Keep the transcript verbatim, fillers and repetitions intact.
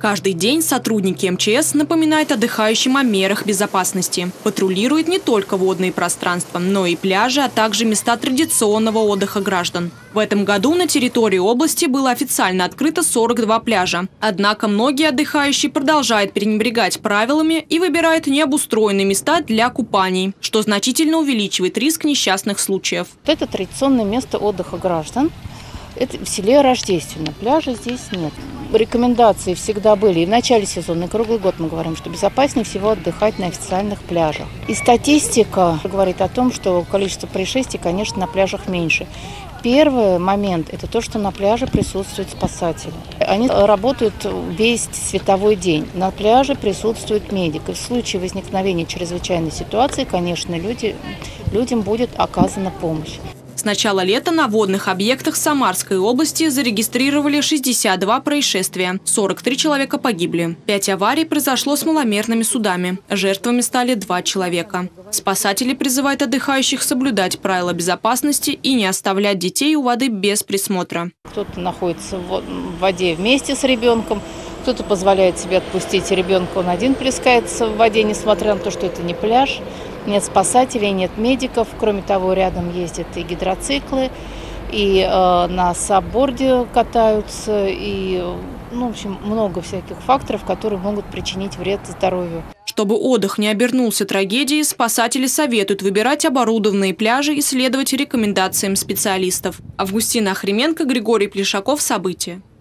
Каждый день сотрудники эм че эс напоминают отдыхающим о мерах безопасности. Патрулируют не только водные пространства, но и пляжи, а также места традиционного отдыха граждан. В этом году на территории области было официально открыто сорок два пляжа. Однако многие отдыхающие продолжают пренебрегать правилами и выбирают необустроенные места для купаний, что значительно увеличивает риск несчастных случаев. Это традиционное место отдыха граждан. Это в селе Рождественно. Пляжа здесь нет. Рекомендации всегда были. И в начале сезона, и круглый год мы говорим, что безопаснее всего отдыхать на официальных пляжах. И статистика говорит о том, что количество происшествий, конечно, на пляжах меньше. Первый момент – это то, что на пляже присутствуют спасатели. Они работают весь световой день. На пляже присутствует медик. И в случае возникновения чрезвычайной ситуации, конечно, люди, людям будет оказана помощь. С начала лета на водных объектах Самарской области зарегистрировали шестьдесят два происшествия. сорок три человека погибли. Пять аварий произошло с маломерными судами. Жертвами стали два человека. Спасатели призывают отдыхающих соблюдать правила безопасности и не оставлять детей у воды без присмотра. Кто-то находится в воде вместе с ребенком, кто-то позволяет себе отпустить ребенка, он один плескается в воде, несмотря на то, что это не пляж. Нет спасателей, нет медиков. Кроме того, рядом ездят и гидроциклы, и э, на сабборде катаются, и, ну, в общем, много всяких факторов, которые могут причинить вред здоровью. Чтобы отдых не обернулся трагедией, спасатели советуют выбирать оборудованные пляжи и следовать рекомендациям специалистов. Августина Охрименко, Григорий Плешаков. События.